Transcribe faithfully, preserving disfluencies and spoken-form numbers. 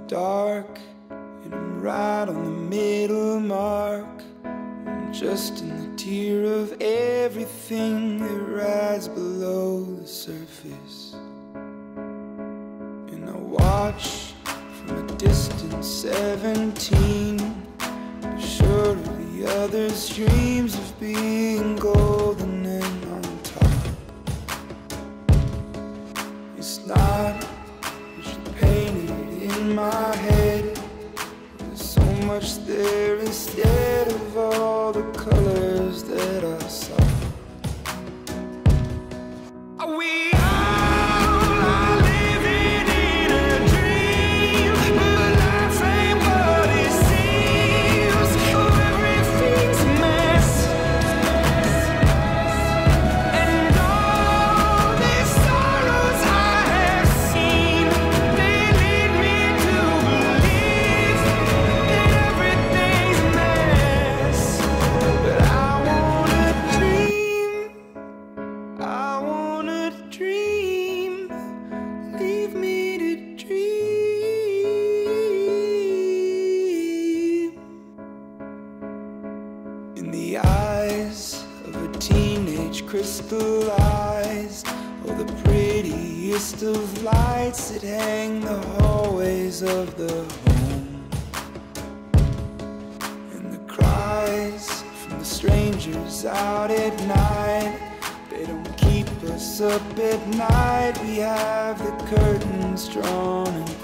dark, and I'm right on the middle mark. I'm just in the tier of everything that rides below the surface. And I watch from a distant seventeen, but sure of the others' dreams of being golden and on top. It's not what you painted in my head. There's so much there instead of all the colors that I saw. Are we in the eyes of a teenage crystallized, oh, the prettiest of lights that hang the hallways of the home. And the cries from the strangers out at night, they don't keep us up at night. We have the curtains drawn and